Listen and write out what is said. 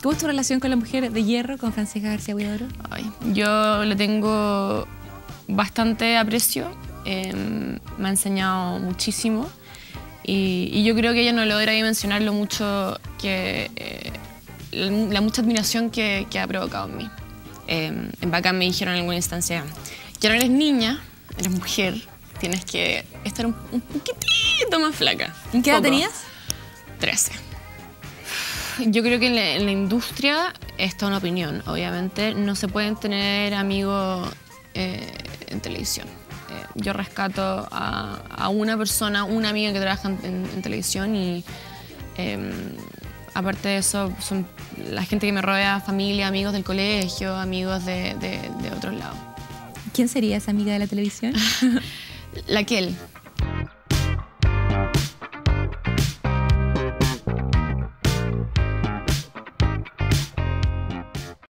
¿Cómo es tu relación con la mujer de hierro, con Francisca García Huidobro? Ay, yo le tengo bastante aprecio, me ha enseñado muchísimo y yo creo que ella no logra dimensionar lo mucho que, la mucha admiración que ha provocado en mí. En Bacán me dijeron en alguna instancia, ya no eres niña, eres mujer, tienes que estar un poquitito más flaca. ¿Qué edad tenías? 13. Yo creo que en la industria está una opinión, obviamente. No se pueden tener amigos en televisión. Yo rescato a una persona, una amiga que trabaja en televisión y aparte de eso, son la gente que me rodea, familia, amigos del colegio, amigos de otros lados. ¿Quién sería esa amiga de la televisión? Laquel.